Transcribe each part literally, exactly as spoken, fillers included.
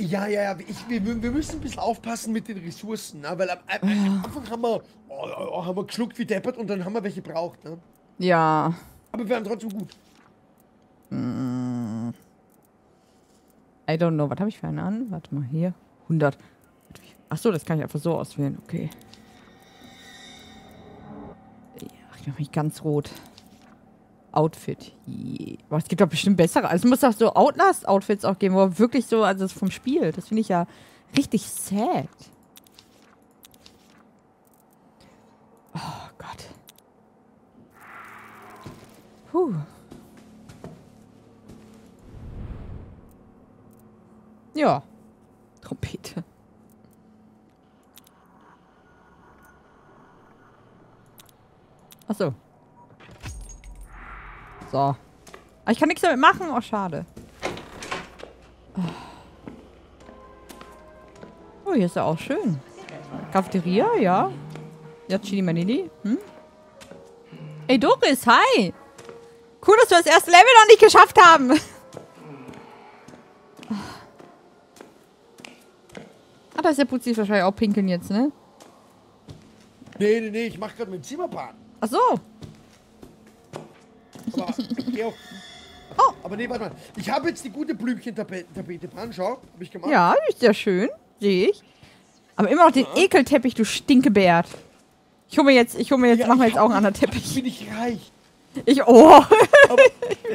Ja, ja, ja. Ich, wir, wir müssen ein bisschen aufpassen mit den Ressourcen, ne? Weil am, am, am Anfang haben wir, oh, oh, haben wir geschluckt wie deppert und dann haben wir welche braucht, ne? Ja. Aber wir waren trotzdem gut. Mm. I don't know. Was habe ich für einen an? Warte mal, hier. hundert. Achso, das kann ich einfach so auswählen. Okay. Ach, ich mache mich ganz rot. Outfit. Yeah. Aber es gibt doch bestimmt bessere. Also es muss doch so Outlast-Outfits auch geben, wo wirklich so, also vom Spiel. Das finde ich ja richtig sad. Oh Gott. Puh. Ja. Trompete. Ach so. So. Aber ich kann nichts damit machen. Oh, schade. Oh, hier ist ja auch schön. Cafeteria, ja. Ja, Chili Manili. Hm? Ey, Doris, hi. Cool, dass wir das erste Level noch nicht geschafft haben. Ah, da ist der Putzi wahrscheinlich auch pinkeln jetzt, ne? Nee, nee, nee, ich mach gerade mit dem Zimmerplan. Ach so. Aber, ich geh auch, Oh. aber nee, warte mal. Ich habe jetzt die gute Blümchen-Tapete dran, schau. Hab ich gemacht. Ja, ist ja schön. Sehe ich. Aber immer noch den Ja. Ekelteppich, du Stinkebärt. Ich hole mir jetzt, ich hole mir jetzt, Ja, mach mir ich jetzt auch einen hab- anderen Teppich. Bin ich reich. Ich, oh. Aber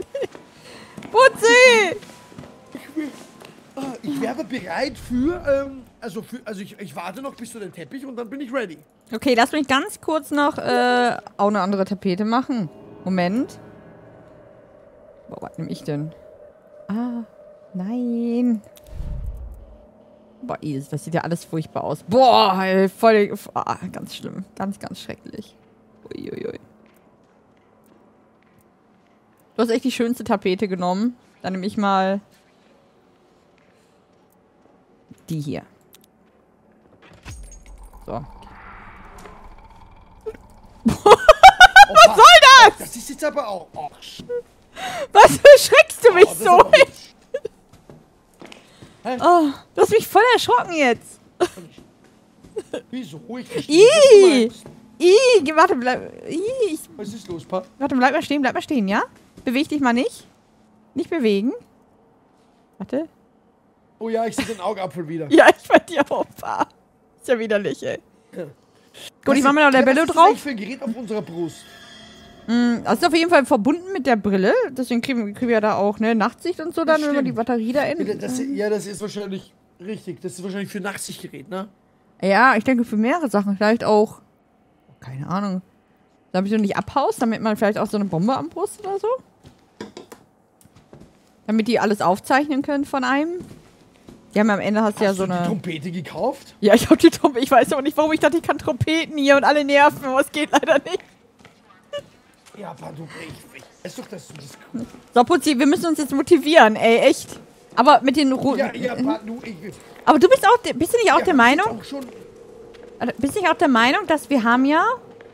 Putzi! ich, will, ah, ich wäre bereit für, ähm, also für, also ich, ich warte noch bis zu den Teppich und dann bin ich ready. Okay, lass mich ganz kurz noch, äh, auch eine andere Tapete machen. Moment. Boah, was nehme ich denn? Ah, nein. Boah, Is, das sieht ja alles furchtbar aus. Boah, ey, voll, ah, ganz schlimm. Ganz, ganz schrecklich. Uiuiui. Du hast echt die schönste Tapete genommen. Dann nehme ich mal die hier. So. Was soll das? Das ist jetzt aber auch. Oh, Was erschreckst du mich das ist so? aber hübsch. Hä? Oh, du hast mich voll erschrocken jetzt. Wieso? Ich verstehe, was du Ih! meinst. Ih, warte, bleib. Ih, ich, Was ist los, Pa? warte, bleib mal stehen, bleib mal stehen, ja? Beweg dich mal nicht. Nicht bewegen. Warte. Oh ja, ich sehe den Augapfel wieder. Ja, ich bei dir auch. Ah, ist ja widerlich, ey. Ja. Gut, ich mach mir noch der Bälle was ist das drauf. eigentlich für ein Gerät auf unserer Brust? Mm, das ist auf jeden Fall verbunden mit der Brille. Deswegen kriegen, kriegen wir ja da auch, ne, Nachtsicht und so dann, wenn wir die stimmt. Batterie da Ja, in. das, ja, das ist wahrscheinlich richtig. Das ist wahrscheinlich für ein Nachtsichtgerät, ne? Ja, ich denke für mehrere Sachen. Vielleicht auch. Keine Ahnung. Damit du nicht abhaust, damit man vielleicht auch so eine Bombe am Brust oder so. Damit die alles aufzeichnen können von einem. Die haben am Ende hast du ja Hast so du die eine. Trompete gekauft? Ja, ich hab die Trompete. Ich weiß aber nicht, warum ich dachte, ich kann Trompeten hier und alle nerven, aber es geht leider nicht. Ja, Pa, du, ich, ich weiß doch, dass du das... So, Putzi, wir müssen uns jetzt motivieren, ey, echt. Aber mit den roten. Ja, ja, Pa, du, ich... Aber du bist auch, de- bist du nicht auch ja, der das ist Meinung? Auch schon, Also, bist du nicht auch der Meinung, dass wir haben ja.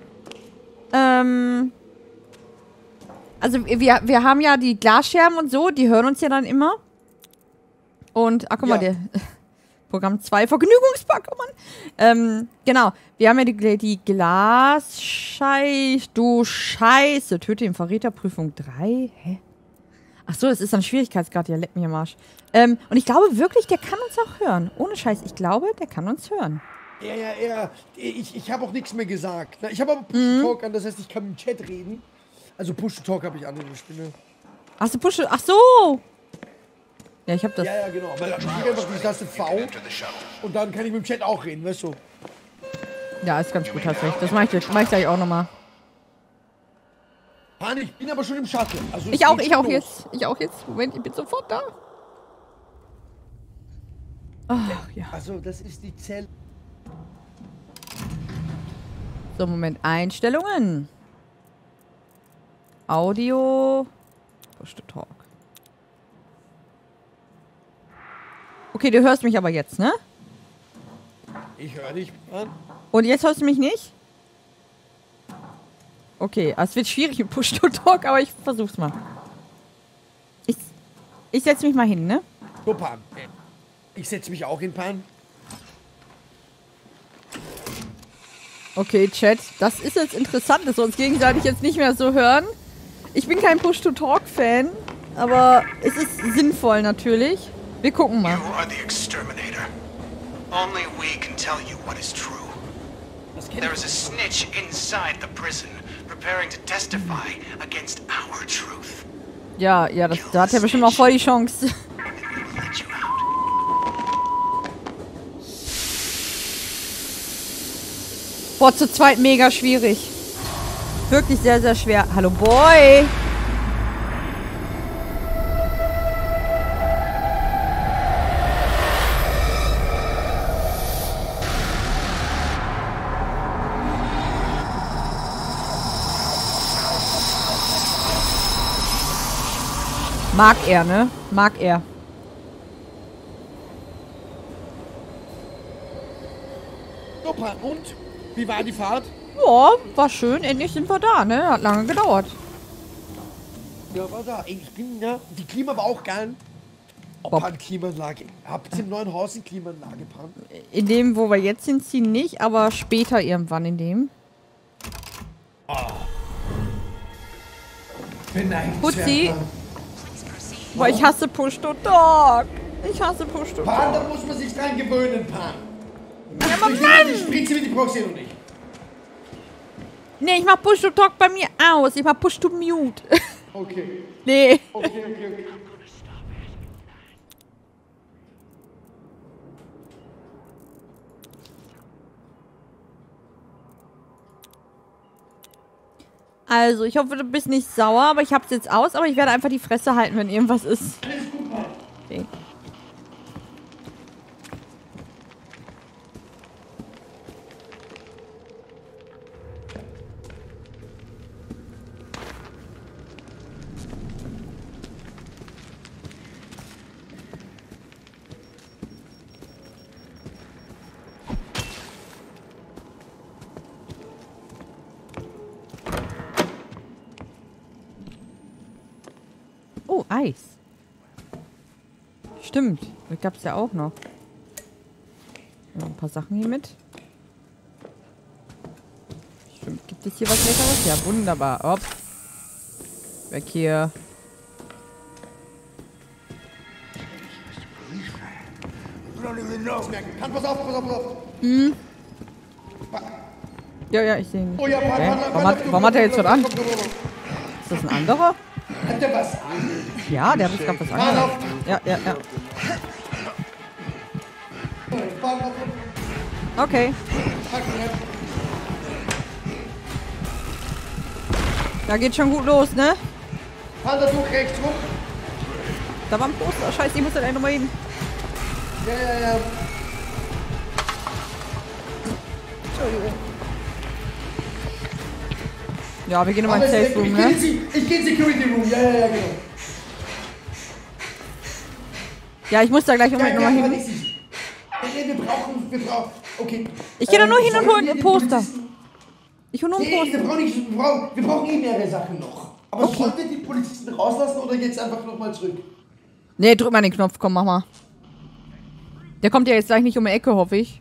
Ähm. Also wir, wir haben ja die Glasscherben und so, die hören uns ja dann immer. Und, ach guck mal, Ja. der Programm zwei, Vergnügungspark, oh Mann. Ähm, genau. Wir haben ja die, die Glasscheiß, du Scheiße, töte den Verräterprüfung drei. Hä? Ach so, das ist ein Schwierigkeitsgrad, ja, leck mich am Arsch. Ähm, und ich glaube wirklich, der kann uns auch hören. Ohne Scheiß, ich glaube, der kann uns hören. ja, ja, ja. Ich, ich habe auch nichts mehr gesagt. Na, ich habe aber Mhm. Push-to-Talk an, das heißt, ich kann im Chat reden. Also Push-to-Talk habe ich an, ich bin... Ach so, Push, ach so. Ja, ich hab das. Ja, ja, genau. Weil ich drücke einfach die Taste V und dann kann ich mit dem Chat auch reden, weißt du? Ja, ist ganz gut, hast recht. Das mach ich, jetzt- mach ich gleich auch nochmal. Mann, ich bin aber schon im Shuttle. Also es Ich auch, geht ich schon auch los. jetzt. Ich auch jetzt. Moment, ich bin sofort da. Ach, ja. Also, das ist die Zelle. So, Moment. Einstellungen. Audio. Push to Talk. Okay, du hörst mich aber jetzt, ne? Ich höre dich, Mann. Und jetzt hörst du mich nicht? Okay, es wird schwierig mit Push to Talk, aber ich versuch's mal. Ich, ich setz mich mal hin, ne? So, Pan. Ich setze mich auch in Pan. Okay, Chat, das ist jetzt interessant, dass wir uns gegenseitig jetzt nicht mehr so hören. Ich bin kein Push-to-Talk-Fan, aber es ist sinnvoll natürlich. Wir gucken mal. You are the exterminator. Only we can tell you what is true. There is a snitch inside the prison, preparing to testify against our truth. Ja, ja, das, da hat er bestimmt auch voll die Chance. And we will let you out. Boah, zu zweit mega schwierig. Wirklich sehr, sehr schwer. Hallo, Boy! Mag er, ne? Mag er. Super, und? Wie war die Fahrt? Ja, war schön. Endlich sind wir da, ne? Hat lange gedauert. Ja, war da. Ey, ich bin, ja. Die Klima war auch geil. Oh, Bob. Pan, Klimaanlage. Habt ihr im neuen Haus eine Klimaanlage, Pan? In dem, wo wir jetzt hinziehen, nicht, aber später irgendwann in dem. Beneidenswert, Putzi. Pan. Boah, ich hasse Push-to-Talk. Ich hasse Push-to-Talk. Pan, da muss man sich dran gewöhnen, Pan. Ja, aber Ich Mann! Spritze mit die brauchst du noch nicht. Nee, ich mach Push-to-Talk bei mir aus. Ich mach Push-to-Mute. Okay. Nee. Okay, okay, okay. Also, ich hoffe, du bist nicht sauer, aber ich hab's jetzt aus. Aber ich werde einfach die Fresse halten, wenn irgendwas ist. Alles gut, Pan. Okay. Oh, Eis. Stimmt. Das gab's ja auch noch. Ja, ein paar Sachen hier mit. Stimmt. Gibt es hier was Leckeres? Ja, wunderbar. Hopp. Weg hier. Pan, pass auf, pass auf, pass auf. Ja, ja, ich sehe ihn. Oh ja, Pan, Okay. Pan, Pan, Warum hat, Pan, warum hat er jetzt was an? Komm, komm, komm, komm. Ist das ein anderer? Hat der was an? Ja, der hat jetzt gerade was Pan, anderes. auf. Ja, ja, ja. Pan, auf. Okay. Packen, ja. Da geht schon gut los, ne? Pan, da durch, rechts rum. Da war ein Poster. Scheiße, ich muss da gleich nochmal hin. Ja, ja, ja. Entschuldigung. Ja, wir gehen nochmal Aber ins es- Safe Room, ich, gehe ne? in Sie- ich gehe in Security Room. Ja, ja, ja, genau. Ja, ich muss da gleich unbedingt Ja, nochmal ja, hin. ich- Nee, wir brauchen, wir brauchen, okay. Ich gehe da nur Ähm, hin und sollen hole wir ein die Poster. Polizisten- Ich hole nur ein Nee, Poster. wir brauchen, nicht, wir, brauchen, wir brauchen eh mehrere Sachen noch. Aber sollen wir die Polizisten rauslassen oder geht's einfach nochmal zurück? Nee, drück mal den Knopf, komm, mach mal. Der kommt ja jetzt gleich nicht um die Ecke, hoffe ich.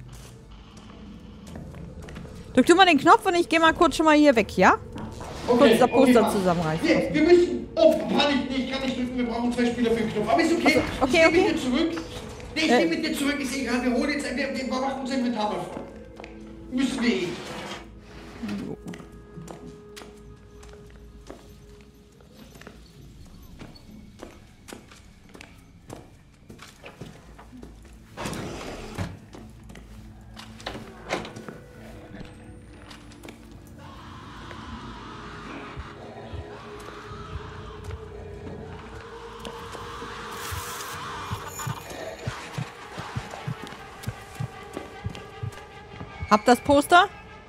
Drück du mal den Knopf und ich gehe mal kurz schon mal hier weg, ja? Kurz das Poster Mann. zusammenreißen. Nee, wir müssen. Oh, kann ich nicht, kann ich drücken, wir brauchen zwei Spieler für den Knopf. Aber ist okay. Also, okay, ich okay. gehe mit dir zurück. Nee, ich Äh. gehe mit dir zurück, ist egal. Wir holen jetzt, wir, wir machen unser Inventar mal vor. Müssen wir eh. Hab das Poster?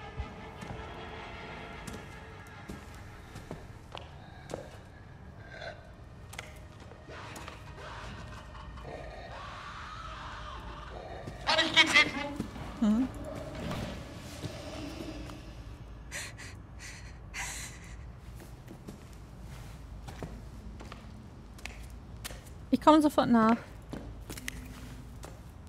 Kann ich geht's helfen? Ich komme sofort nach.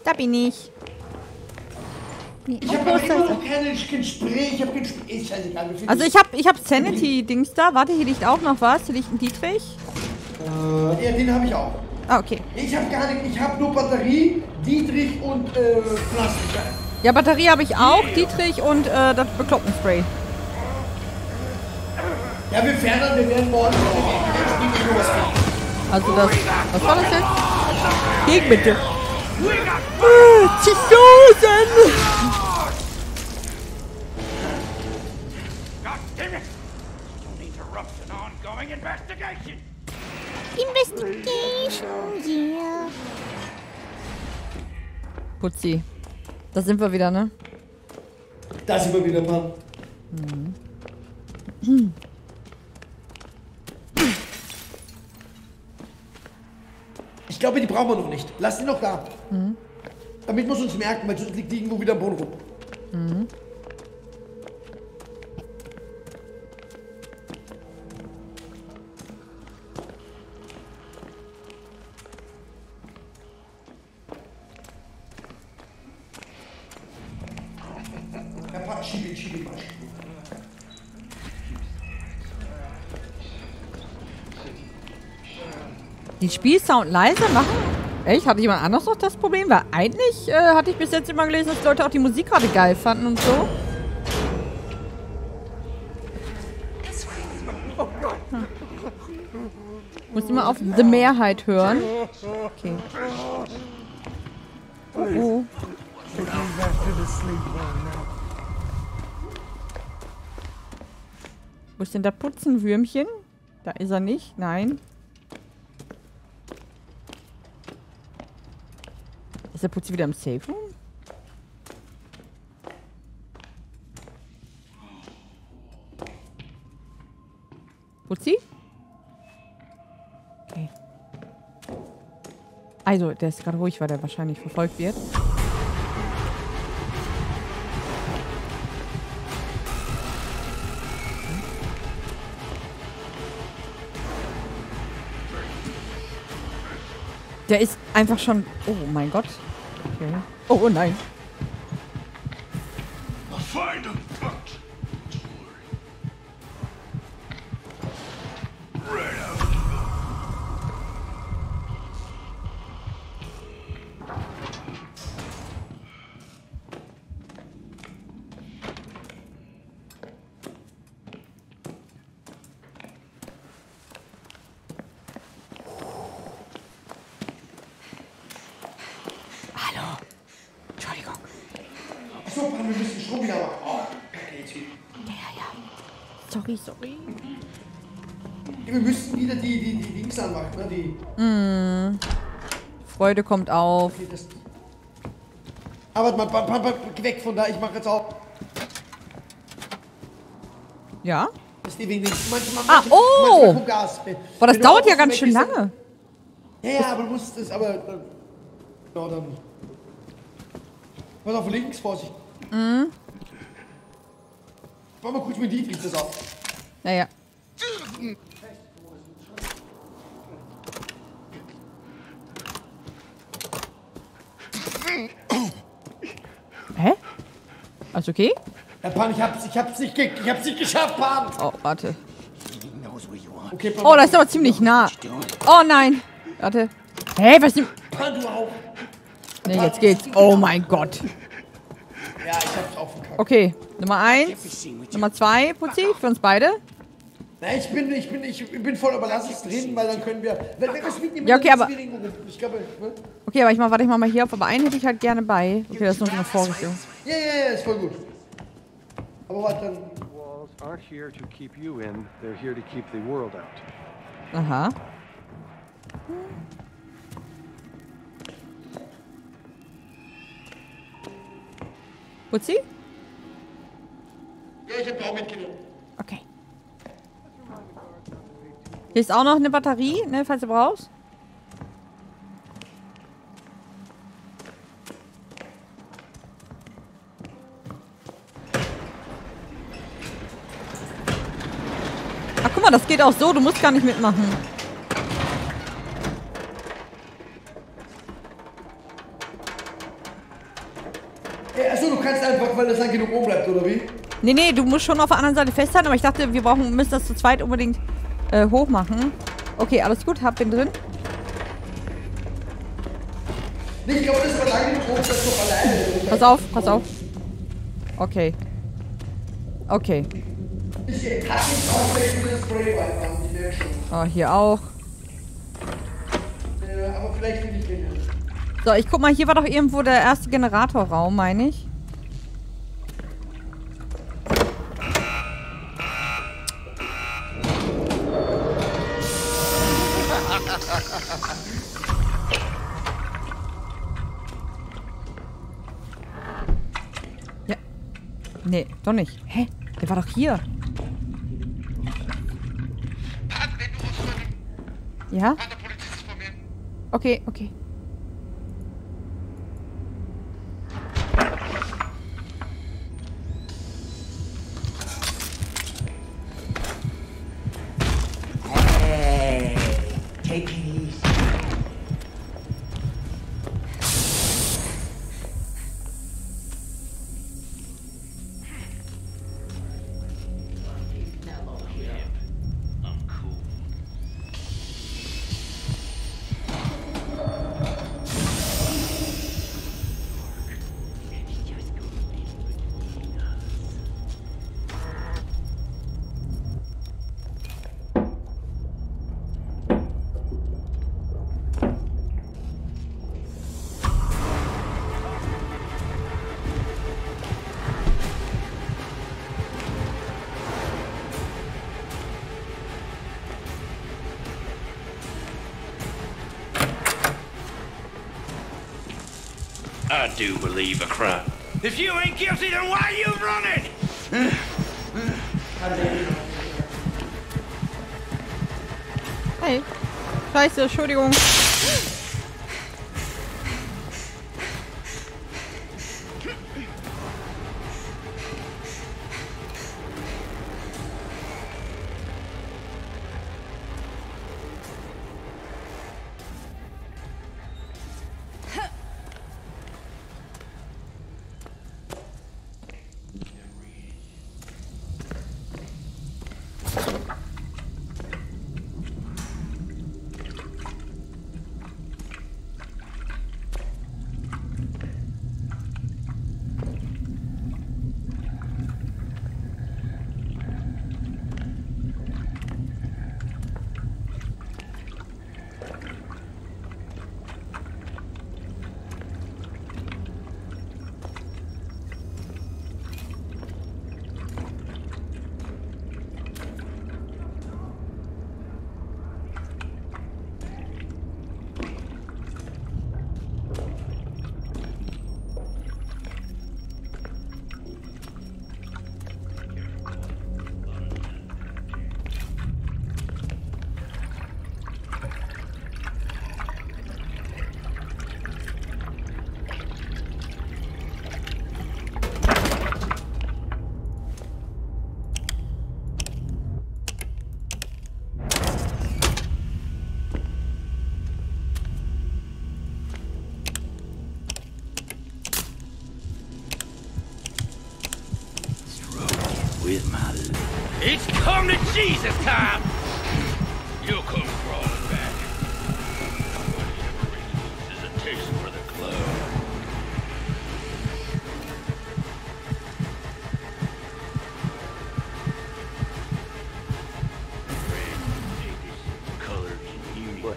Da bin ich. Nee, Ich habe aber immer noch keine, kein Spray, ich habe kein Spray. Ist scheißegal. also ich habe ich hab Sanity-Dings da. Warte, hier liegt auch noch was. Hier liegt ein Dietrich. Äh, ja, den habe ich auch. Ah, okay. Ich habe gar nicht, ich habe nur Batterie, Dietrich und äh, Plastik. Ja, Batterie habe ich auch. Dietrich und äh, das Beklopptenspray. Ja, wir fernern, wir werden morgen. Also das... Was war das jetzt? Gegen bitte. Äh, Zistosen! God damn it! Don't interrupt an ongoing investigation! Investigation, yeah. Putzi. Da sind wir wieder, ne? Da sind wir wieder, Mann. Mhm. Hm. Ich glaube, die brauchen wir noch nicht. Lass die noch da. Mhm. Damit muss uns merken, weil sonst liegt die irgendwo wieder am Boden rum. Mhm. Schiebe, schiebe mal. Den Spielsound leise machen? Echt? Hatte jemand anderes noch das Problem? Weil eigentlich äh, hatte ich bis jetzt immer gelesen, dass Leute auch die Musik gerade geil fanden und so. Hm. Muss immer auf The Mehrheit hören. Okay. Oh. Wo ist denn das Putzenwürmchen? Da ist er nicht. Nein. Ist der Putzi wieder im Safe Room? Putzi? Okay. Also, der ist gerade ruhig, weil der wahrscheinlich verfolgt wird. Der ist einfach schon... Oh mein Gott. Okay. Oh, oh nein. Achso, wir müssen Strom wieder machen. Oh, okay, jetzt wieder. Ja, ja. Sorry, sorry. Wir müssten wieder die, die, die Dings anmachen, ne? Die. Mm. Freude kommt auf. Okay, das. Aber mal, mal, mal, geh weg von da, ich mach jetzt auch. Ja? Das ist die wegen den. Manchmal, Ah, manchmal, oh! manchmal Gas. Boah, das Wenn dauert du ja ganz weg schön bist, lange. Ja, ja, aber du musst es, aber. Dann, ja, dann. Pass auf, links, Vorsicht. Mhm. Mach mal kurz mit Dietrich das auf. Ja, ja. Hä? Alles okay? Herr Pan, ich hab's, ich hab's nicht, ge ich hab's nicht geschafft, Pan! Oh, warte. Okay, Pan. Oh, das ist aber ziemlich nah. Oh nein. Warte. Hä, was ist... Pan, du auch. Ne, jetzt geht's. Oh mein Gott. Ja, ich hab's aufgekackt. Okay, Nummer eins. Nummer zwei, Putzi, für uns beide. Na, ich bin, ich bin, ich bin voll, aber lass es drin, weil dann können wir. Wenn wir das mitnehmen, Ja, okay, aber- ich glaube, ne? Okay, aber ich mach, warte, ich mach mal hier auf. Aber einen hätte ich halt gerne bei. Okay, das ist nur so eine Vorrichtung. Ja, ja, ja, ist voll gut. Aber warte, dann. Walls aren't here to keep you in, they're here to keep the world out. Aha. Putzi? Ja, ich hab auch mitgenommen. Okay. Hier ist auch noch eine Batterie, ne, falls du brauchst. Ach, guck mal, das geht auch so, du musst gar nicht mitmachen. Ja, achso, du kannst einfach, weil das lang genug oben bleibt, oder wie? Nee, nee, du musst schon auf der anderen Seite festhalten, aber ich dachte, wir brauchen, müssen das zu zweit unbedingt äh, hoch machen. Okay, alles gut, hab bin drin. Nee, ich glaube, das war lang genug oben, das doch alleine. Pass auf, pass auf. Okay. Okay. Ich kann nicht auswechseln, das Spray reinmachen, die merken schon. Oh, hier auch. Ja, aber vielleicht will ich länger. So, ich guck mal, hier war doch irgendwo der erste Generatorraum, meine ich. Ja. Nee, doch nicht. Hä? Der war doch hier. Pat, wenn du rufst, Ja? der Polizist ist vor mir. Okay, okay. Hey, take it easy. I'm cool. I do believe a crime. If you ain't guilty, then why you running? Hey. Scheiße, Entschuldigung. With my love. It's come to Jesus time! You'll come crawling back. What he ever loses a taste for the club. Red, painted, colors, and beauty.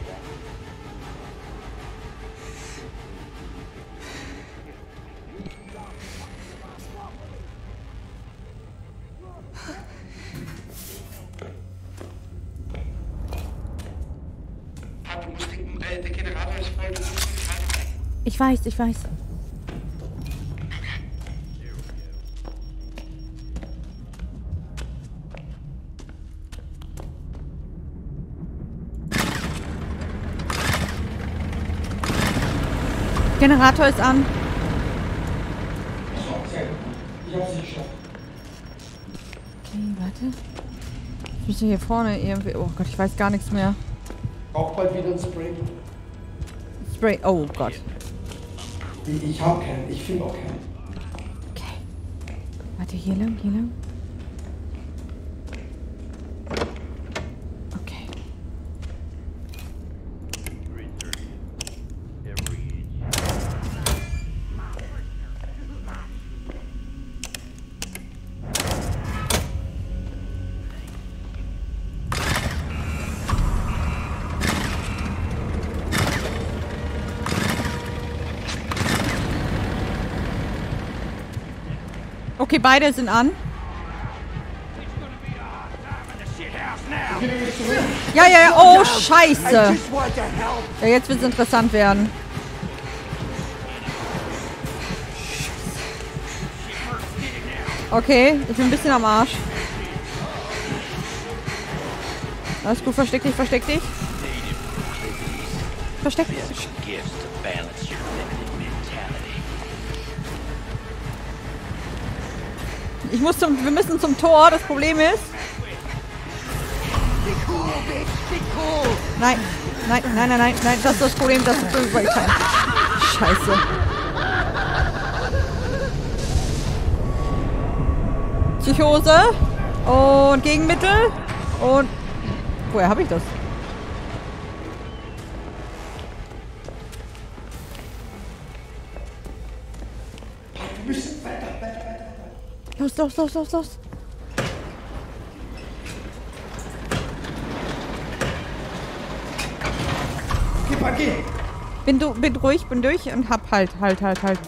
Der Generator ist voll. Ich weiß, ich weiß. Generator ist an. Ich hab's nicht geschafft. Okay, warte. Ich müsste hier vorne irgendwie... Oh Gott, ich weiß gar nichts mehr. Auch bald wieder ein Spray. Spray... Oh Gott. Ich, ich hab keinen, ich finde auch keinen. Warte, hier lang, hier lang. Okay. Okay, beide sind an. Ja, ja, ja. Oh, scheiße. Ja, jetzt wird es interessant werden. Okay, ich bin ein bisschen am Arsch. Alles gut, versteck dich, versteck dich. Versteck dich. Ich muss zum, wir müssen zum Tor. Das Problem ist... Nein, nein, nein, nein, nein, nein. Das ist das Problem, das ist das Scheiße. Psychose. Und Gegenmittel. Und... Woher habe ich das? Los, los, los, los, los. Okay, okay. Bin du, bin ruhig, bin durch und hab halt, halt, halt, halt.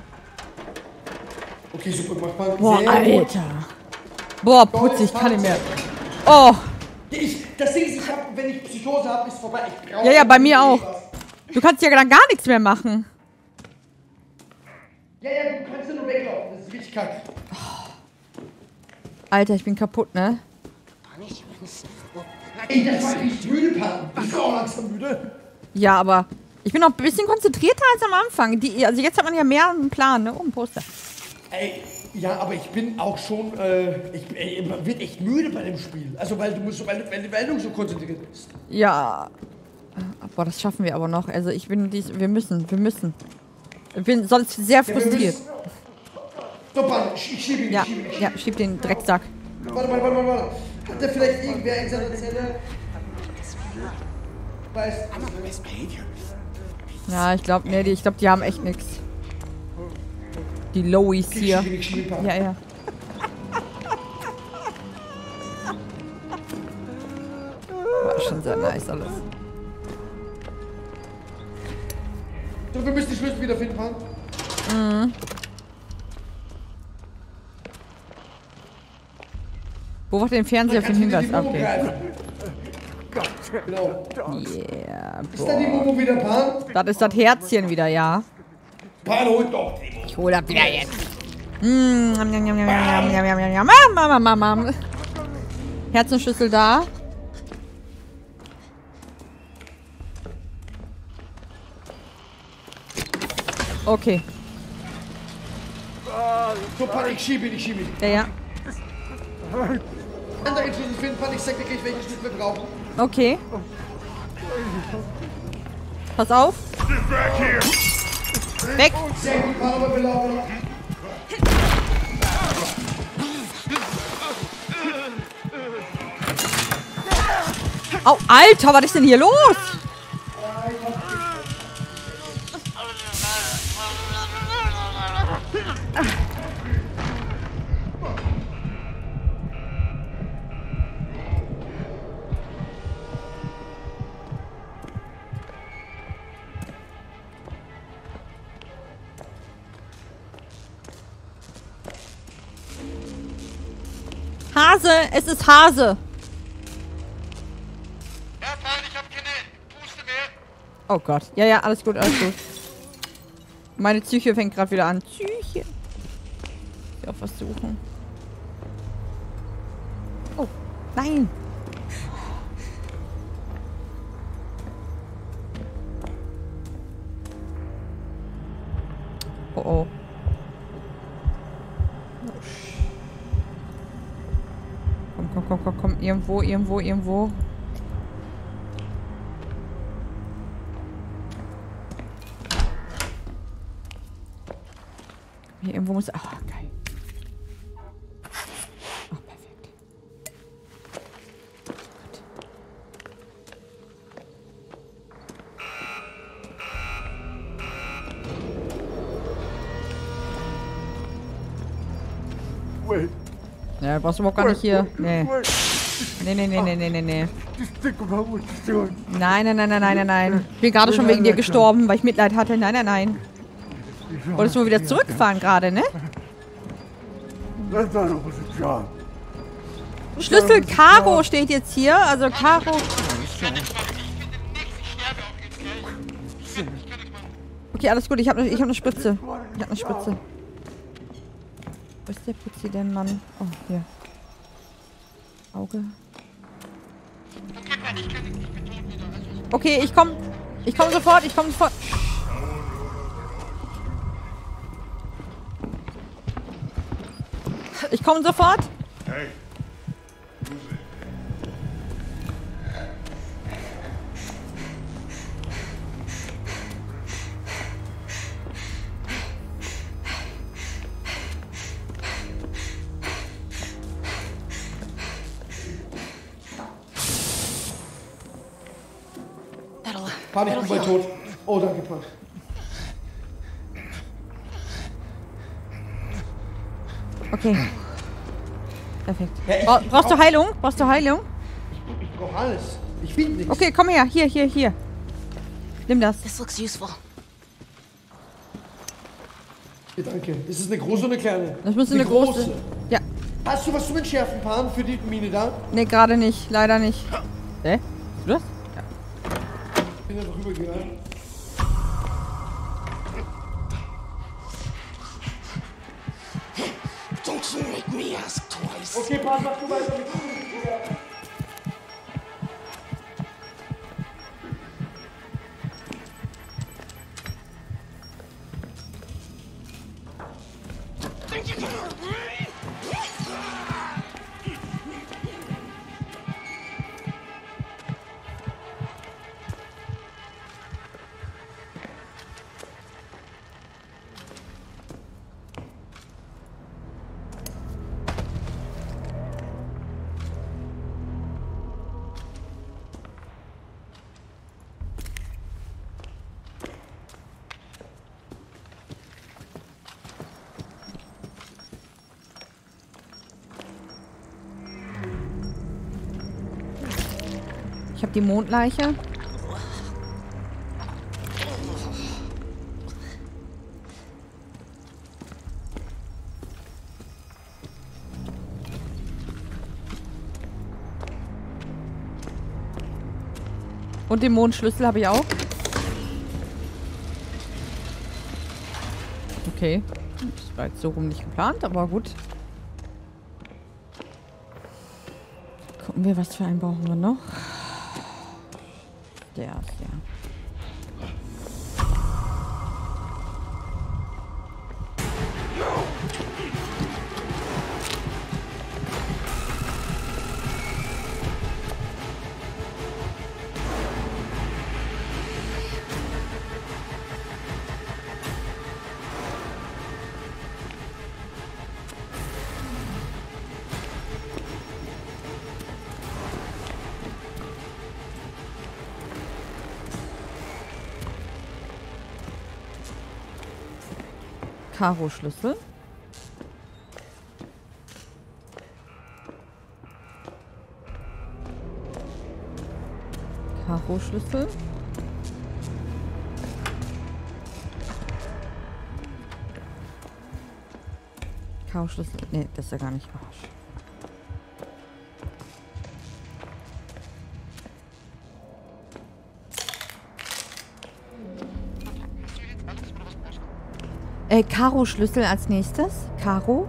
Okay, super, mach mal. Boah, Sehr Alter. gut. Boah, putz, ich kann nicht mehr. Oh. Ich, das Ding ist, ich hab, wenn ich Psychose habe, ist vorbei. Ich brauche Ja, ja, bei mir auch. Du kannst ja dann gar nichts mehr machen. Ja, ja, du kannst ja nur weglaufen. Das ist richtig kacke. Alter, ich bin kaputt, ne? Ey, das war richtig müde, Pan. Ich bin auch langsam müde. Ja, aber ich bin noch ein bisschen konzentrierter als am Anfang. Die, also jetzt hat man ja mehr einen Plan, ne? Oh, ein Poster. Ey, ja, aber ich bin auch schon, äh, ich, ey, man wird echt müde bei dem Spiel. Also, weil du musst, weil, weil, weil du so konzentriert bist. Ja. Boah, das schaffen wir aber noch. Also ich bin, dies, wir müssen, wir müssen. Ich bin sonst sehr frustriert. Ja, Stopp, Pan, ich schieb ihn, Ja, ich schieb ihn. Ich ja, schieb den Drecksack. Warte, warte, warte, warte. Hat der vielleicht irgendwer in seiner Zelle? Weiß. Ja, ich glaube, nee, die, ich glaube, die haben echt nichts. Die Lowies Ich hier. schieb ihn, ich schieb ihn, Pan. Ja, ja. War schon sehr nice alles. So, wir müssen die Schlüssel wiederfinden, Pan. Mhm. Wo war den Fernseher für den Hinweis? Okay. Genau. Yeah, Ist da die boah. Momo wieder, Pan? Das ist das Herzchen wieder, ja. Pan, holt doch die Momo. Ich hol das wieder jetzt. Mm, njam, njam, njam, njam, njam, njam, njam, njam. Mam, mam, mam, mam. Herzenschlüssel da. Okay. So, Pan, ich schieb ihn, ich schieb ihn. Ja, ja. Andere Schlüssel finden, Pan, ich sag dir gleich, welchen Schlüssel wir brauchen. Okay. Pass auf. Weg. Sehr gut, Pan, aber wir laufen noch. Au, Alter, was ist denn hier los? Hase, es ist Hase. Ja, Pan, ich hab keine Puste mehr. Oh Gott. Ja, ja, alles gut, alles gut. Meine Psyche fängt gerade wieder an. Psyche. Ich auf was suchen. Oh, nein. Oh oh. Komm, komm, komm, komm, komm. Irgendwo, irgendwo, irgendwo. Hier irgendwo muss... Ah, geil. Wait. Ja, brauchst du überhaupt gar nicht hier. Nee. Wait. Nee, nee, nee, nee, nee, nee, nee. Just think about what you're doing. Nein, nein, nein, nein, nein, nein, nein. Ich bin gerade schon wegen dir gestorben, weil ich Mitleid hatte. Nein, nein, nein. Wolltest du mal wieder zurückfahren gerade, ne? I thought it was a job. Schlüssel Caro steht jetzt hier. Also Caro. Okay, alles gut. Ich habe ich hab eine Spritze. Ich habe eine Spritze. Wo ist der Putzi denn, Mann? Oh, hier. Auge. Okay, ich komm. Ich komm sofort. Ich komm sofort. Ich komme sofort. Hey. Pan, ich bin bald tot. Oh, danke, Pan. Okay. Perfekt. Ja, ich- Bra ich brauchst du brauch- Heilung? Brauchst du Heilung? Ich brauch alles. Ich finde nichts. Okay, komm her. Hier, hier, hier. Nimm das. This looks useful. Hier, danke. Ist es eine große oder eine kleine? Das muss eine große. Ja. Hast du was zum Entschärfen, Pan, für die Mine da? Nee, gerade nicht. Leider nicht. Hä? Du das? Ich bin einfach rübergegangen. Don't you make me ask twice. Okay, Pan, mach du weiter mit. Ich habe die Mondleiche. Und den Mondschlüssel habe ich auch. Okay. Das war jetzt so rum nicht geplant, aber gut. Gucken wir, was für einen brauchen wir noch. Der ist ja. Karo-Schlüssel. Karo-Schlüssel. Karo-Schlüssel. Nee, das ist ja gar nicht. Oh, Äh, Karo-Schlüssel als nächstes. Karo.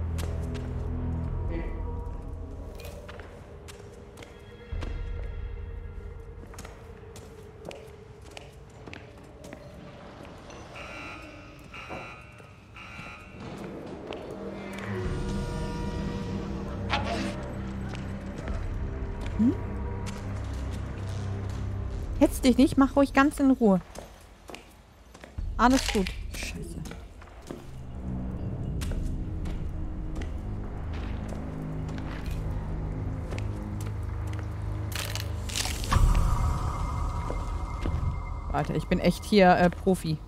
Hm? Hetz dich nicht, mach ruhig ganz in Ruhe. Alles gut. Scheiße. Warte, ich bin echt hier äh, Profi.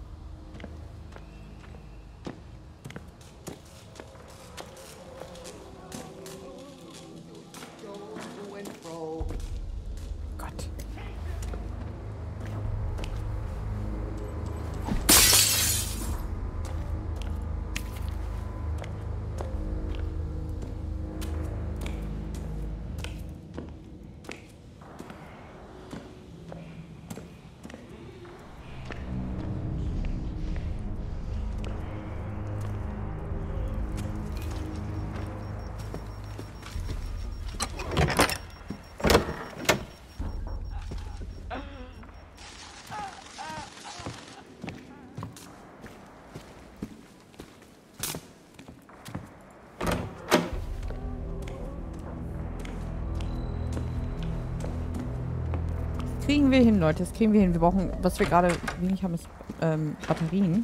kriegen wir hin, Leute. Das kriegen wir hin. Wir brauchen, was wir gerade wenig haben, ist ähm, Batterien.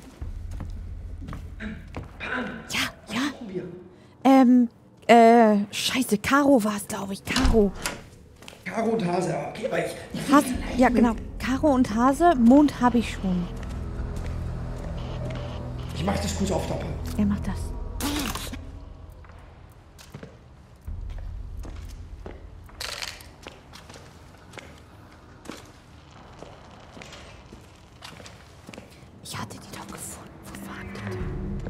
Ja, ja. Ähm, äh, scheiße. Caro war es, glaube ich. Caro. Caro und Hase, okay, aber ich... ich Hase, ja, genau. Caro und Hase. Mond habe ich schon. Ich mach das kurz auf, Topper. Er macht das. Ich hatte die doch gefunden. Wo waren die denn?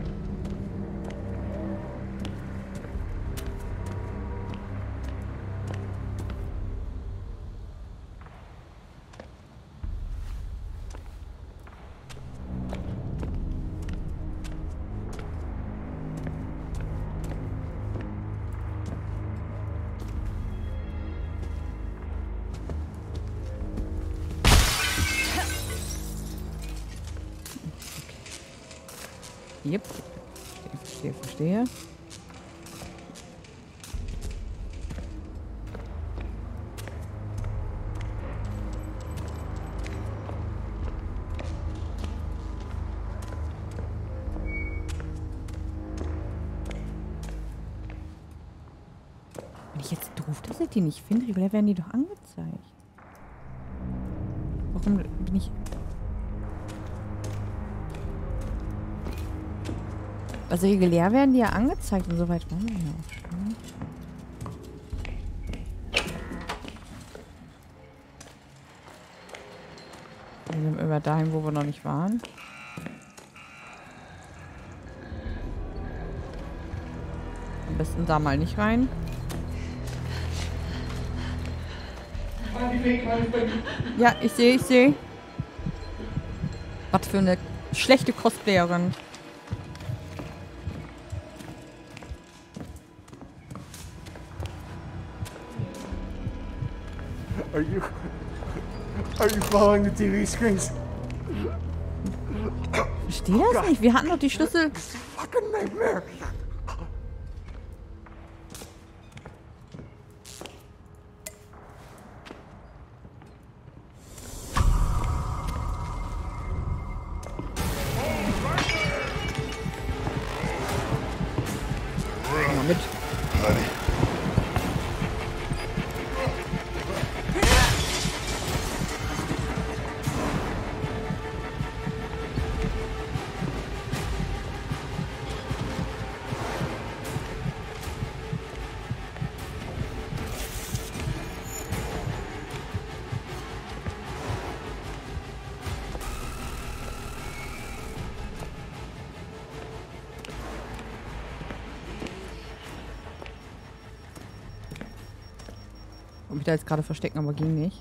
Yep. Verstehe, verstehe. Bin ich jetzt doof, dass ich die nicht finde? Regulär werden die doch angezeigt. Warum bin ich... Also regulär werden die ja angezeigt und so weit wollen wir ja auch schon. Wir sind immer dahin, wo wir noch nicht waren. Am besten da mal nicht rein. Ja, ich sehe, ich sehe. Was für eine schlechte Cosplayerin. Are you... Are you following the T V screens? Ich verstehe das nicht. Wir hatten doch die Schlüssel. Fucking nightmare. Mal mit. Ich mich da jetzt gerade verstecken, aber ging nicht.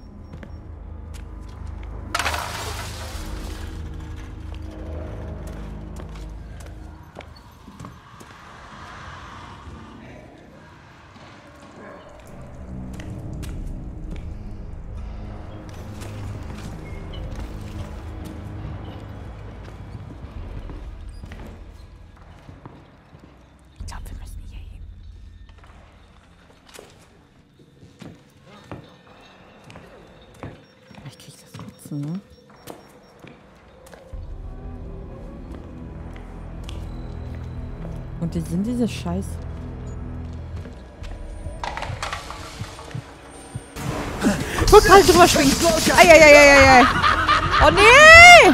Ich glaube, wir müssen hier hin. Ich krieg das Kotzen, ne? Und die sind diese Scheiß. Guck mal, drüber schwingen. Eieieiei. Oh nee!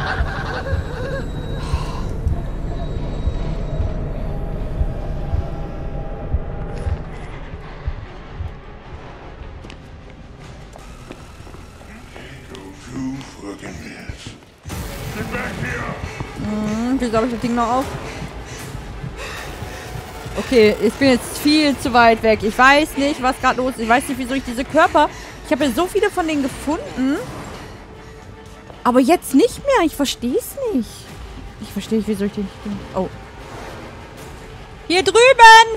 Hm, wieso habe ich das Ding noch auf? Okay, ich bin jetzt viel zu weit weg. Ich weiß nicht, was gerade los ist. Ich weiß nicht, wieso ich diese Körper... Ich habe ja so viele von denen gefunden. Aber jetzt nicht mehr. Ich verstehe es nicht. Ich verstehe nicht, wieso ich den nicht... Oh. Hier drüben!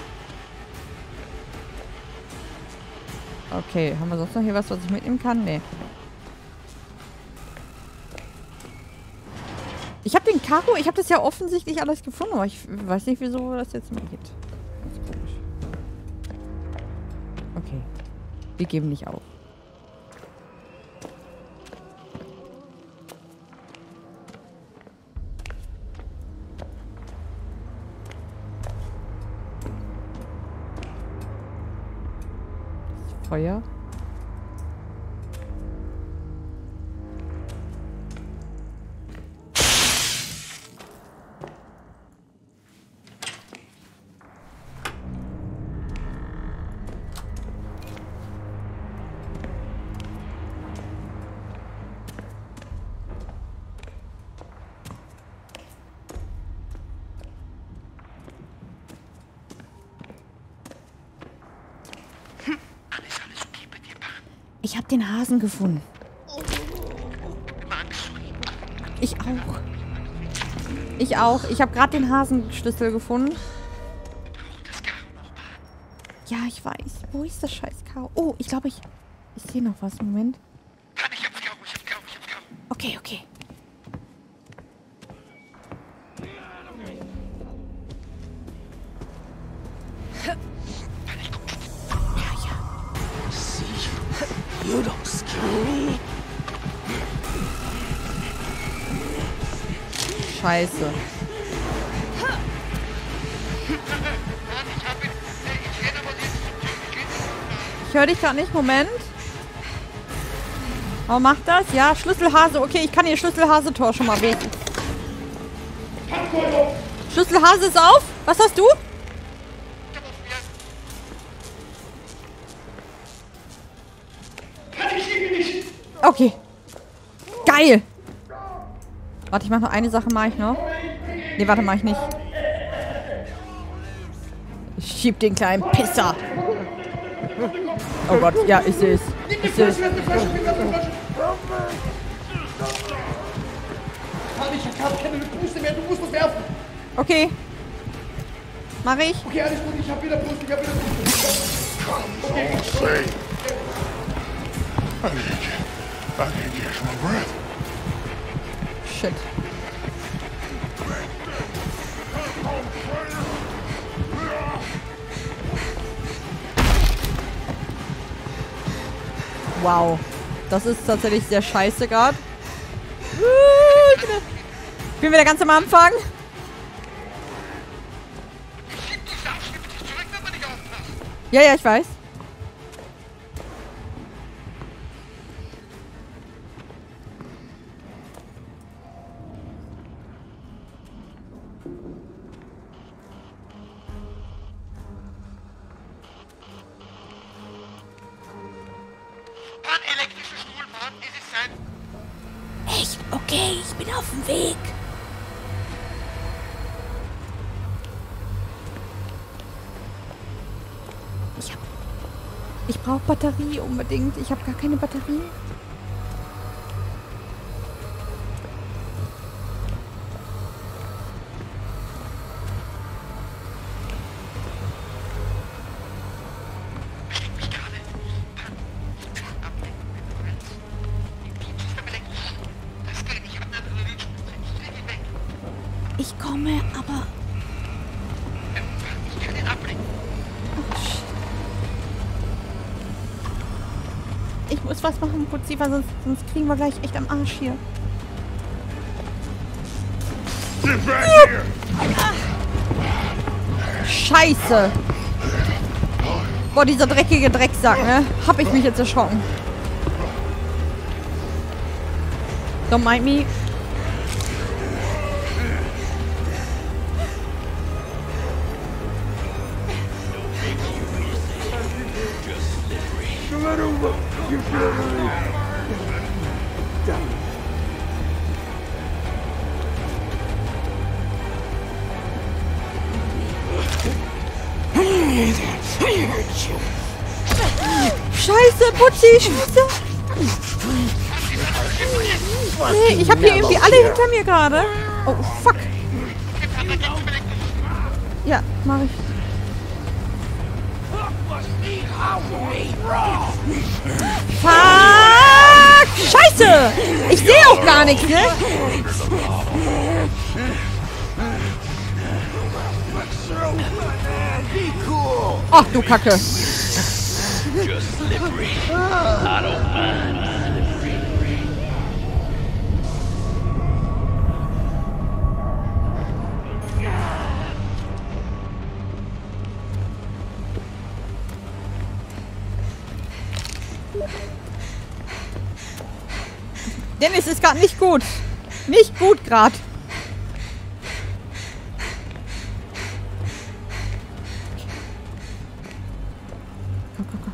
Okay, haben wir sonst noch hier was, was ich mitnehmen kann? Nee. Ich habe den Karo, ich habe das ja offensichtlich alles gefunden, aber ich weiß nicht, wieso das jetzt mir geht. Ganz komisch. Okay. Wir geben nicht auf. Feuer. Ich habe den Hasen gefunden. Ich auch. Ich auch. Ich habe gerade den Hasenschlüssel gefunden. Ja, ich weiß. Wo ist das scheiß Karo? Oh, ich glaube, ich... Ich sehe noch was. Moment. Okay, okay. You don't scare me. Scheiße. Ich höre dich gerade nicht. Moment. Oh, macht das? Ja, Schlüsselhase. Okay, ich kann ihr Schlüsselhase-Tor schon mal beten. Schlüsselhase ist auf. Was hast du? Okay. Geil. Warte, ich mach noch eine Sache, mache ich noch. Nee, warte, mach ich nicht. Ich schieb den kleinen Pisser. Oh Gott, ja, ich sehe es. Ich sehe es. Ich hab keine Puste mehr, du musst das werfen. Okay. Mach ich. Okay, alles gut, ich hab wieder Puste, ich hab wieder Puste. Okay. I can't catch my breath. Shit. Wow. Das ist tatsächlich sehr scheiße gerade. Ich bin wieder ganz am Anfang. Ja, ja, ich weiß. Elektrische Stuhlbahn, ist es sein? Echt? Okay, ich bin auf dem Weg. Ich hab... Ich brauche Batterie unbedingt. Ich habe gar keine Batterie. Ich komme, aber... Ich kann ihn abbringen. Oh, shit. Ich muss was machen, Putzi, weil sonst, sonst kriegen wir gleich echt am Arsch hier. Get back here! Scheiße! Boah, dieser dreckige Drecksack, ne? Hab ich mich jetzt erschrocken. Don't mind me. Scheiße, Putzi, Scheiße! Nee, ich hab hier irgendwie alle hinter mir gerade. Oh, fuck. Ja, mach ich. Fuck! Scheiße! Ich sehe auch gar nichts, ne? Ach du Kacke. es ist gerade nicht gut. Nicht gut gerade. Komm, komm, komm.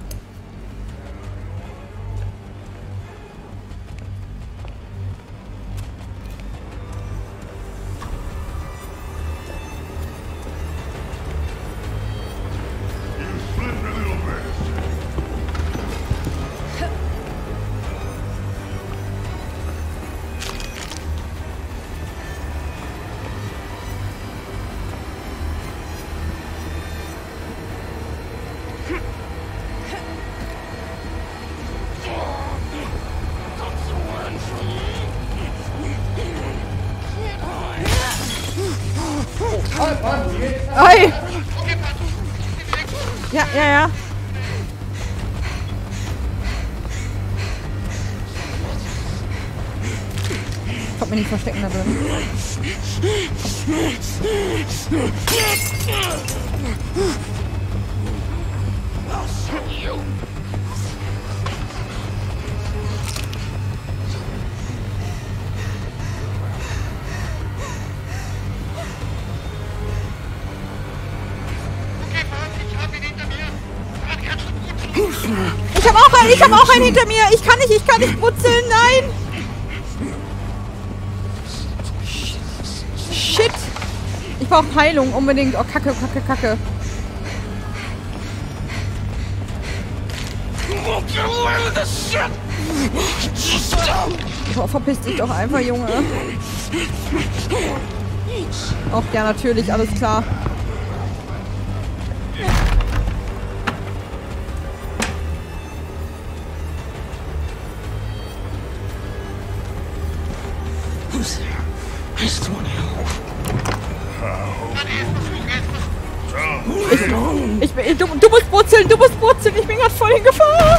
Oi! Ja, ja, ja. Kommt mir nicht verstecken da drin. Ich habe auch einen, ich habe auch einen hinter mir. Ich kann nicht, ich kann nicht brutzeln, nein. Shit. Ich brauche Heilung unbedingt. Oh, Kacke, Kacke, Kacke. Oh, verpiss dich doch einfach, Junge. Ach ja, natürlich, alles klar. Ich, ich bin, du, du musst brutzeln, du musst brutzeln, ich bin gerade voll in Gefahr.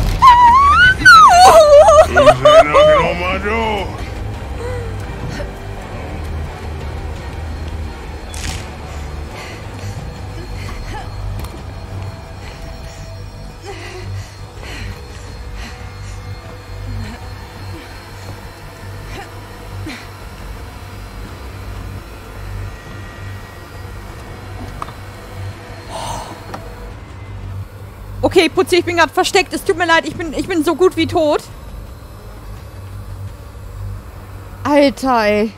Okay, Putzi, ich bin gerade versteckt. Es tut mir leid, ich bin, ich bin so gut wie tot. Alter, ey.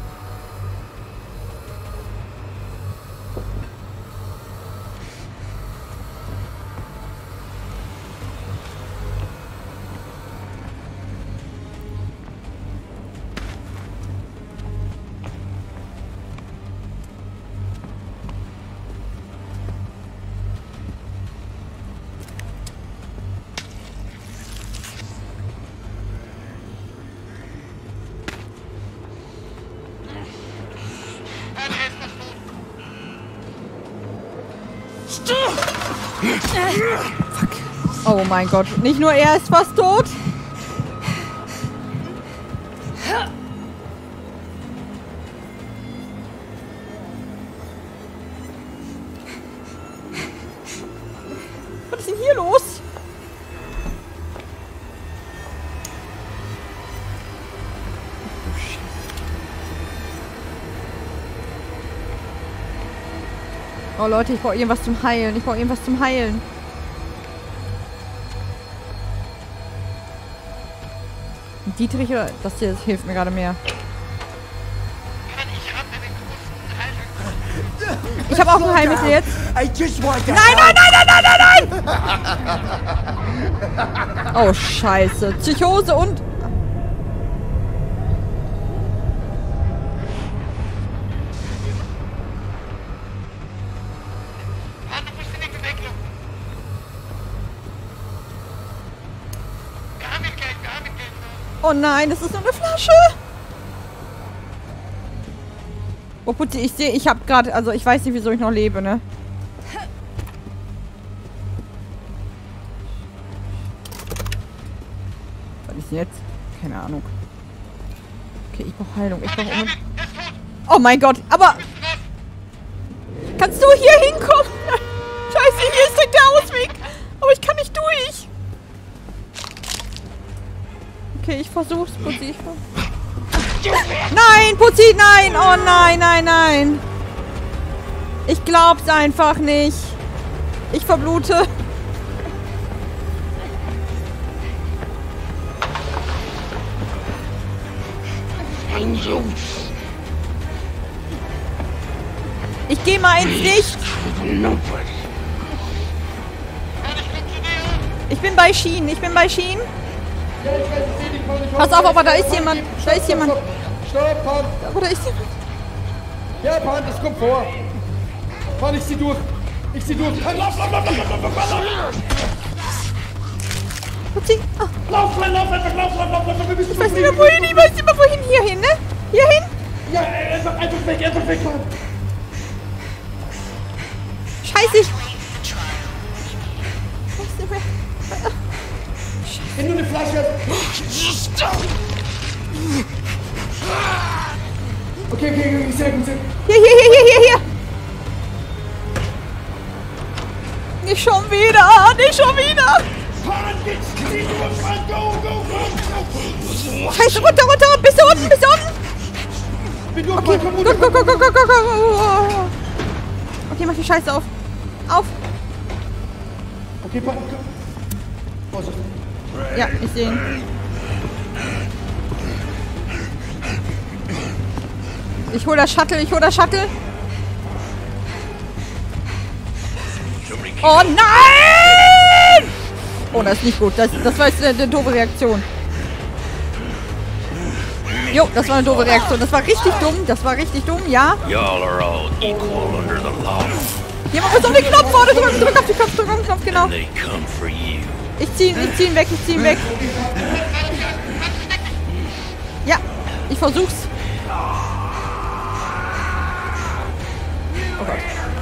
Fuck. Oh mein Gott. Nicht nur er ist fast tot. Was ist denn hier los? Oh Leute, ich brauche irgendwas zum Heilen. Ich brauche irgendwas zum Heilen. Dietrich oder das hier, das hilft mir gerade mehr. Ich habe auch ein Heilmittel jetzt. Nein, nein, nein, nein, nein, nein, nein! Oh, scheiße. Psychose und... Oh nein, das ist nur eine Flasche. Oh Putzi, ich sehe, ich habe gerade, also ich weiß nicht, wieso ich noch lebe, ne? Was ist denn jetzt? Keine Ahnung. Okay, ich brauche Heilung. Ich brauche unbedingt... Oh mein Gott, aber... Kannst du hier hinkommen? Scheiße, hier ist direkt der Ausweg. Aber ich kann nicht durch. Okay, ich versuch's, Putzi. Ich versuch's. Nein, Putzi, nein! Oh nein, nein, nein! Ich glaub's einfach nicht. Ich verblute. Ich geh mal ins Licht. Ich bin bei Schienen, ich bin bei Schienen. Pass auf, aber da ist jemand. Da ist jemand. Stopp, Pan! Aber da ist jemand. Ja, Pan, das kommt vor. Pan, ich zieh durch. Ich zieh durch. Pan, lauf, lauf, lauf, lauf, lauf, lauf, lauf, lauf. Putzi. Oh. Lauf, Pan, lauf, einfach, lauf, lauf, lauf, lauf. Wir müssen Ich weiß nicht mehr wohin, ich weiß nicht mehr wohin. Hier hin, ne? Hier hin. Ja, einfach, einfach weg, einfach weg, Pan. Scheiße. Ich weiß nicht mehr. Wenn du eine Flasche hast. Okay, okay, okay, sehr gut, sehr gut. Hier, hier, hier, hier, hier, hier. Nicht schon wieder, nicht schon wieder. Pan, jetzt zieh durch, Pan, go, go, go, go. Scheiße, runter, runter, bis da unten, bis da unten. Bin durch, Pan, komm runter, Go, go, komm go, runter. go, go, go, go. Okay, mach die Scheiße auf. Auf. Okay, Pan, komm. Vorsicht. Ja, ich sehe ihn. Ich hol das Shuttle, ich hol das Shuttle. Oh nein! Oh, das ist nicht gut. Das, das war jetzt eine, eine doofe Reaktion. Jo, das war eine doofe Reaktion. Das war richtig dumm. Das war richtig dumm, ja. Y'all are all equal under the law. Jemand muss auf den Knopf vorne drücken. Drück auf den Knopf, drück auf den Knopf, genau. They come for you. Ich zieh ihn, ich zieh ihn weg, ich zieh ihn weg. Ja, ich versuch's. Oh Gott.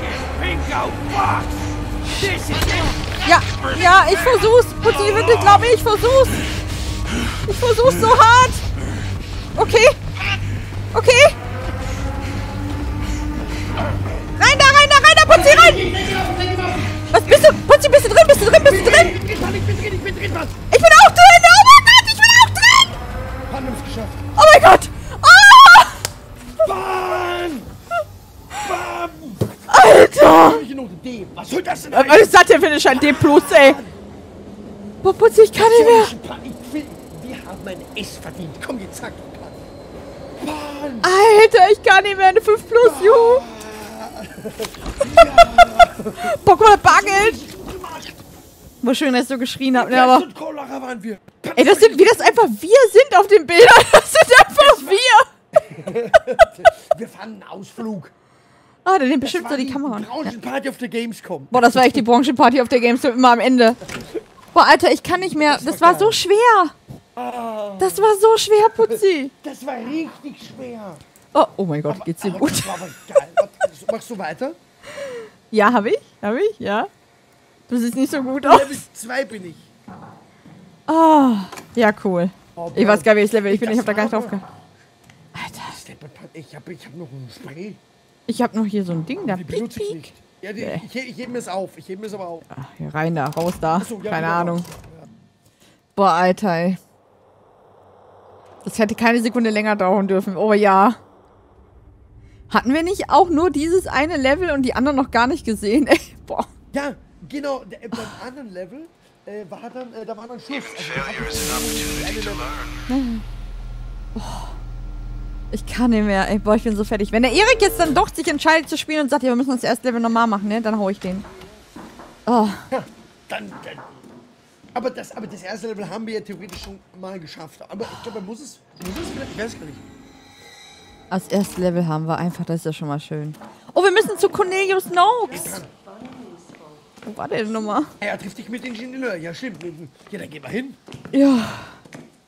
Ja, ja, ich versuch's. Putzi, wirklich, glaube ich, ich versuch's. Ich versuch's so hart. Okay. Okay. Rein da, rein da, rein da, Putzi, rein. Was bist du? Putzi, bist du drin? Bist du drin? Bist du drin? Ich bin drin, ich bin drin, ich bin drin, Pan. Ich bin auch drin! Oh mein Gott, ich bin auch drin! Pan, wir haben's geschafft. Oh mein Gott! Ah! Pan! Pan! Alter! Ich noch D. Was soll das denn Was ist das denn für eine Schein D plus, ey? Boah, Putzi, ich kann nicht mehr. Pan, ich will, wir haben ein S verdient. Komm, jetzt sag doch, Pan. Pan! Alter, ich kann nicht mehr. Eine fünf plus, juhu. Boah, guck mal, das Bargeld. Wo schön, dass ich so geschrien habe. Ne, aber, und Cholera waren wir. Pan, ey, das sind, wie das einfach wir sind auf den Bildern. Das sind einfach wir. wir fahren einen Ausflug. Ah, der nimmt Das bestimmt war so die die Kamera. Branchenparty auf der Gamescom. Boah, das war echt die Branchenparty auf der Gamescom immer am Ende. Boah, Alter, ich kann nicht mehr. Das war so schwer. Das war so schwer, Putzi. Das war richtig schwer. Oh, oh mein Gott, geht's dir aber gut? Das war aber geil. Was, machst du weiter? Ja, hab ich. Hab ich, ja. Du siehst nicht so gut aus. Level zwei bin ich. Oh, ja, cool. Oh, Ich weiß gar nicht, welches Level ich bin. Ich Das hab da gar nicht war drauf aber- gehabt. Alter, Ich hab, ich hab noch ein Spray. ich hab noch hier so ein Ding da. Die Piek, benutze ich piek. nicht. Ja, die, Nee. ich, ich hebe mir es auf. Ich hebe mir es aber auf. Ach, hier rein da, raus da. Achso, ja, Keine genau. Ahnung. Boah, Alter, ey. Das hätte keine Sekunde länger dauern dürfen. Oh ja. Hatten wir nicht auch nur dieses eine Level und die anderen noch gar nicht gesehen? Ey, boah. Ja, genau. Der, beim anderen Level äh, war dann, äh, da war dann Schluss. Also, da Failure hab is ich- an opportunity to learn. Ich kann nicht mehr. Ey, boah, ich bin so fertig. Wenn der Erik jetzt dann doch sich entscheidet zu spielen und sagt, ja, wir müssen das erste Level normal machen, ne? Dann hau ich den. Oh. Ja, dann, dann. Aber das, aber das erste Level haben wir ja theoretisch schon mal geschafft. Aber ich glaube, man muss es. Muss es vielleicht? Ich weiß gar nicht. Das erste Level haben wir einfach, das ist ja schon mal schön. Oh, wir müssen zu Cornelius Noakes. Wo war der denn nochmal? Ja, er trifft dich mit Ingenieur. Ja, stimmt. Ja, dann gehen wir hin. Ja.